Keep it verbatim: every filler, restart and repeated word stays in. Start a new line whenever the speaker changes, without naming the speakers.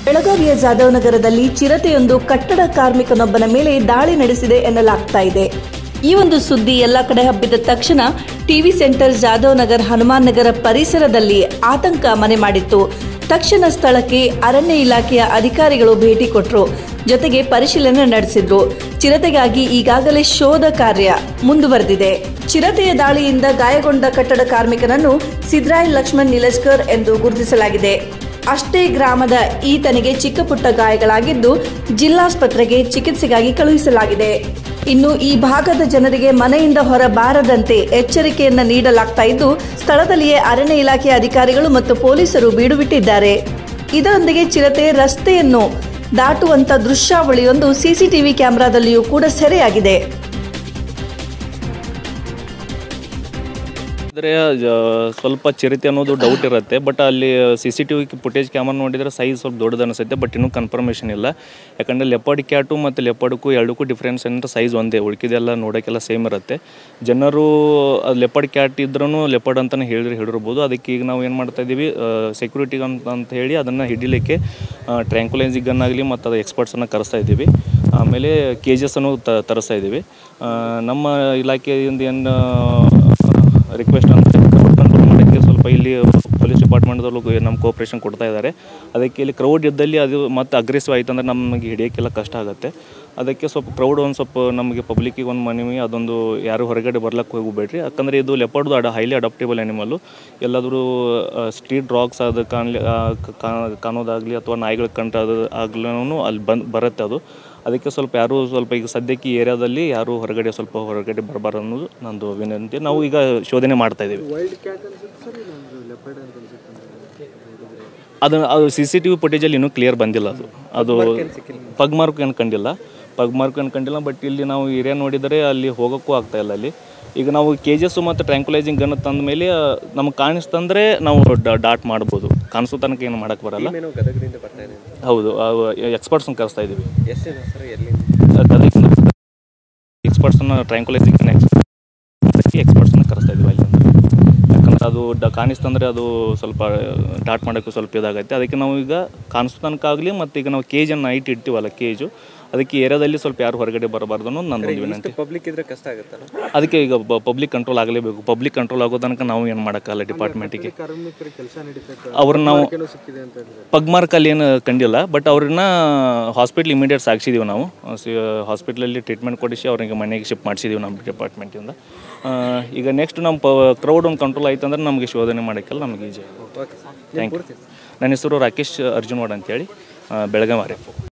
ಬೆಳಗಾವಿಯ ಜಾಧವ್ ನಗರದಲ್ಲಿ ಚಿರತೆಯೊಂದು ಕಟ್ಟಡ ಕಾರ್ಮಿಕನೊಬ್ಬನ ಮೇಲೆ ದಾಳಿ ನಡೆಸಿದೆ ಎನ್ನಲಾಗ್ತಾ ಇದೆ. ಈ ಒಂದು ಸುದ್ದಿ ಎಲ್ಲ ಕಡೆ ಹಬ್ಬಿದ ತಕ್ಷಣ ಟಿವಿ ಸೆಂಟರ್ ಜಾಧವ್ ನಗರ್ ಹನುಮಾನ್ ನಗರ ಪರಿಸರದಲ್ಲಿ ಆತಂಕ ಮನೆ ಮಾಡಿತ್ತು. ತಕ್ಷಣ ಸ್ಥಳಕ್ಕೆ ಅರಣ್ಯ ಇಲಾಖೆಯ ಅಧಿಕಾರಿಗಳು ಭೇಟಿ ಕೊಟ್ಟರು, ಜೊತೆಗೆ ಪರಿಶೀಲನೆ ನಡೆಸಿದ್ರು. ಚಿರತೆಗಾಗಿ ಈಗಾಗಲೇ ಶೋಧ ಕಾರ್ಯ ಮುಂದುವರೆದಿದೆ. ಚಿರತೆಯ ದಾಳಿಯಿಂದ ಗಾಯಗೊಂಡ ಕಟ್ಟಡ ಕಾರ್ಮಿಕನನ್ನು ಸಿದ್ರಾಯ್ ಲಕ್ಷ್ಮಣ್ ನಿಲಜ್ಕರ್ ಎಂದು ಗುರುತಿಸಲಾಗಿದೆ. ಅಷ್ಟೇ ಗ್ರಾಮದ ಈತನಿಗೆ ಚಿಕ್ಕ ಪುಟ್ಟ ಗಾಯಗಳಾಗಿದ್ದು ಜಿಲ್ಲಾಸ್ಪತ್ರೆಗೆ ಚಿಕಿತ್ಸೆಗಾಗಿ ಕಳುಹಿಸಲಾಗಿದೆ. ಇನ್ನು ಈ ಭಾಗದ ಜನರಿಗೆ ಮನೆಯಿಂದ ಹೊರ ಬಾರದಂತೆ ಎಚ್ಚರಿಕೆಯನ್ನ ನೀಡಲಾಗ್ತಾ ಇದ್ದು, ಸ್ಥಳದಲ್ಲಿಯೇ ಅರಣ್ಯ ಇಲಾಖೆ ಅಧಿಕಾರಿಗಳು ಮತ್ತು ಪೊಲೀಸರು ಬೀಡು ಬಿಟ್ಟಿದ್ದಾರೆ. ಇದರೊಂದಿಗೆ ಚಿರತೆ ರಸ್ತೆಯನ್ನು ದಾಟುವಂತ ದೃಶ್ಯಾವಳಿಯೊಂದು ಸಿಸಿಟಿವಿ ಕ್ಯಾಮೆರಾದಲ್ಲಿಯೂ ಕೂಡ ಸೆರೆಯಾಗಿದೆ.
ಅಂದರೆ ಸ್ವಲ್ಪ ಚಿರತೆ ಅನ್ನೋದು ಡೌಟ್ ಇರುತ್ತೆ, ಬಟ್ ಅಲ್ಲಿ C C T V footage camera ನೋಡಿದರೆ ಸೈಜ್ ಸ್ವಲ್ಪ ದೊಡ್ಡದು ಅನಿಸುತ್ತೆ, ಬಟ್ ಇನ್ನೂ ಕನ್ಫರ್ಮೇಷನ್ ಇಲ್ಲ. ಯಾಕಂದರೆ ಲೆಪರ್ಡ್ ಕ್ಯಾಟು ಮತ್ತು ಲೆಪರ್ಡ್ಗೂ ಎರಡಕ್ಕೂ ಡಿಫ್ರೆನ್ಸ್ ಅಂದರೆ ಸೈಜ್ ಒಂದೇ, ಉಳ್ಕಿದೆಲ್ಲ ನೋಡೋಕ್ಕೆಲ್ಲ ಸೇಮ್ ಇರುತ್ತೆ. ಜನರು ಲೆಪರ್ಡ್ ಕ್ಯಾಟ್ ಇದ್ರೂ ಲೆಪರ್ಡ್ ಅಂತಲೇ ಹೇಳಿ ಹೇಳಿರ್ಬೋದು. ಅದಕ್ಕೆ ಈಗ ನಾವು ಏನು ಮಾಡ್ತಾಯಿದ್ದೀವಿ, ಸೆಕ್ಯೂರಿಟಿಗೆ ಅಂತ ಅಂತ ಹೇಳಿ ಅದನ್ನು ಹಿಡಿಲಿಕ್ಕೆ ಟ್ರ್ಯಾಂಕ್ಯುಲೈಸಿಂಗ್ ಗನ್ ಆಗಲಿ ಮತ್ತು ಅದು ಎಕ್ಸ್ಪರ್ಟ್ಸನ್ನು ಕರೆಸ್ತಾ ಇದ್ದೀವಿ. ಆಮೇಲೆ ಕೆ ಜಿ ಎಸ್ಸನ್ನು ತರಿಸ್ತಾ ಇದ್ದೀವಿ. ನಮ್ಮ ಇಲಾಖೆಯಿಂದ ಏನು ರಿಕ್ವೆಸ್ಟ್ ಅಂದರೆ ಕಂಟ್ರೋಲ್ ಮಾಡೋಕ್ಕೆ ಸ್ವಲ್ಪ ಇಲ್ಲಿ ಪೊಲೀಸ್ ಡಿಪಾರ್ಟ್ಮೆಂಟ್ದಲ್ಲೂ ನಮ್ಮ ಕೋಆಪ್ರೇಷನ್ ಕೊಡ್ತಾ ಇದ್ದಾರೆ. ಅದಕ್ಕೆ ಇಲ್ಲಿ ಕ್ರೌಡ್ ಇದ್ದಲ್ಲಿ ಅದು ಮತ್ತು ಅಗ್ರೆಸಿವ್ ಆಯಿತು ಅಂದರೆ ನಮಗೆ ಹಿಡಿಯೋಕ್ಕೆಲ್ಲ ಕಷ್ಟ ಆಗುತ್ತೆ. ಅದಕ್ಕೆ ಸ್ವಲ್ಪ ಕ್ರೌಡ್ ಒಂದು ಸ್ವಲ್ಪ ನಮಗೆ ಪಬ್ಲಿಕ್ಕಿಗೆ ಒಂದು ಮನವಿ, ಅದೊಂದು ಯಾರು ಹೊರಗಡೆ ಬರ್ಲಿಕ್ಕೆ ಹೋಗಬೇಡ್ರಿ. ಯಾಕಂದರೆ ಇದು ಲೆಪರ್ಡ್ದು ಅಡ ಹೈಲಿ ಅಡಾಪ್ಟೇಬಲ್ ಆ್ಯನಿಮಲ್ಲು. ಎಲ್ಲಾದರೂ ಸ್ಟ್ರೀಟ್ ಡಾಗ್ಸ್ ಅದು ಕಾಣಲಿ ಕಾಣೋದಾಗಲಿ ಅಥವಾ ನಾಯಿಗಳು ಕಂಡು ಅದು ಆಗ್ಲೂ ಅಲ್ಲಿ ಬಂದು ಬರುತ್ತೆ ಅದು. ಅದಕ್ಕೆ ಸ್ವಲ್ಪ ಯಾರು ಸ್ವಲ್ಪ ಈಗ ಸದ್ಯಕ್ಕೆ ಈ ಏರಿಯಾದಲ್ಲಿ ಯಾರು ಹೊರಗಡೆ ಸ್ವಲ್ಪ ಹೊರಗಡೆ ಬರಬಾರ್ದು ಅನ್ನೋದು ನಂದು ವಿನಂತಿ. ನಾವು ಈಗ ಶೋಧನೆ ಮಾಡ್ತಾ ಇದ್ದೀವಿ. ಅದನ್ನು ಅದು ಸಿ ಸಿ ಟಿ ವಿ ಫುಟೇಜಲ್ಲಿ ಇನ್ನೂ ಕ್ಲಿಯರ್ ಬಂದಿಲ್ಲ. ಅದು ಅದು ಪಗ್ ಮಾರ್ಕ್ ಏನು ಕಂಡಿಲ್ಲ ಪಗ್ ಮಾರ್ಕ್ ಏನು ಕಂಡಿಲ್ಲ ಬಟ್ ಇಲ್ಲಿ ನಾವು ಏರಿಯಾ ನೋಡಿದರೆ ಅಲ್ಲಿ ಹೋಗೋಕ್ಕೂ ಆಗ್ತಾ ಇಲ್ಲ. ಅಲ್ಲಿ ಈಗ ನಾವು ಕೆ ಜಿ ಎಸ್ಸು ಮತ್ತು ಟ್ರ್ಯಾಂಕ್ಯುಲೈಸಿಂಗ್ ಗನ್ ತಂದ ಮೇಲೆ ನಮಗೆ ಕಾಣಿಸ್ತಂದರೆ ನಾವು ಡಾಟ್ ಮಾಡ್ಬೋದು, ಕಾಣಿಸೋ ತನಕ ಏನು ಮಾಡೋಕ್ಕೆ ಬರಲ್ಲ. ಹೌದು, ಎಕ್ಸ್ಪರ್ಟ್ಸನ್ನು ಕರೆಸ್ತಾ ಇದ್ದೀವಿ. ಗದಗಿಂದ ಎಕ್ಸ್ಪರ್ಟ್ಸನ್ನು ಟ್ರ್ಯಾಂಕ್ಯುಲೈಸಿಂಗ್ ಎಕ್ಸ್ಪರ್ಟ್ಸನ್ನು ಕರೆಸ್ತಾ ಇದ್ದೀವಿ ಅಲ್ಲಿ. ಯಾಕಂದರೆ ಅದು ಡ ಕಾಣಿಸ್ತಂದರೆ ಅದು ಸ್ವಲ್ಪ ಡಾಟ್ ಮಾಡೋಕ್ಕೂ ಸ್ವಲ್ಪ ಇದಾಗುತ್ತೆ. ಅದಕ್ಕೆ ನಾವು ಈಗ ಕಾಣಿಸೋ ತನಕ ಆಗಲಿ ಮತ್ತು ಈಗ ನಾವು ಕೇಜನ್ನು ನೈಟ್ ಇಡ್ತೀವಲ್ಲ, ಕೇಜು ಅದಕ್ಕೆ ಏರಿಯಾದಲ್ಲಿ ಸ್ವಲ್ಪ ಯಾರು ಹೊರಗಡೆ ಬರಬಾರ್ದು ಅನ್ನೋದು ನನ್ನೊಂದು ವಿನಂತಿ.
ಪಬ್ಲಿಕ್ ಇದ್ರೆ ಕಷ್ಟ ಆಗುತ್ತಲ್ಲ,
ಅದಕ್ಕೆ ಈಗ ಪಬ್ಲಿಕ್ ಕಂಟ್ರೋಲ್ ಆಗಲೇಬೇಕು. ಪಬ್ಲಿಕ್ ಕಂಟ್ರೋಲ್ ಆಗೋ ತನಕ ನಾವು ಏನು ಮಾಡೋಕ್ಕಲ್ಲ. ಡಿಪಾರ್ಟ್ಮೆಂಟಿಗೆ ಅವ್ರನ್ನ ನಾವು ಪಗ್ ಮಾರ್ಕಲ್ಲಿ ಏನು ಕಂಡಿಲ್ಲ, ಬಟ್ ಅವ್ರನ್ನ ಹಾಸ್ಪಿಟ್ಲ್ ಇಮಿಡಿಯೇಟ್ ಸಾಗಿಸಿದ್ದೀವಿ. ನಾವು ಹಾಸ್ಪಿಟ್ಲಲ್ಲಿ ಟ್ರೀಟ್ಮೆಂಟ್ ಕೊಡಿಸಿ ಅವ್ರಿಗೆ ಮನೆಗೆ ಶಿಫ್ಟ್ ಮಾಡಿಸಿದ್ದೀವಿ ನಮ್ಮ ಡಿಪಾರ್ಟ್ಮೆಂಟಿಂದ. ಈಗ ನೆಕ್ಸ್ಟ್ ನಮ್ಮ ಪ ಕ್ರೌಡ್ ಒಂದು ಕಂಟ್ರೋಲ್ ಆಯ್ತು ಅಂದ್ರೆ ನಮಗೆ ಶೋಧನೆ ಮಾಡೋಕ್ಕೆಲ್ಲ ನಮಗೆ ಈಜಿ. Thank you. ನನ್ನ ಹೆಸರು ರಾಕೇಶ್ ಅರ್ಜುನ್ವಾಡ್ ಅಂತೇಳಿ, ಬೆಳಗಾವಿ.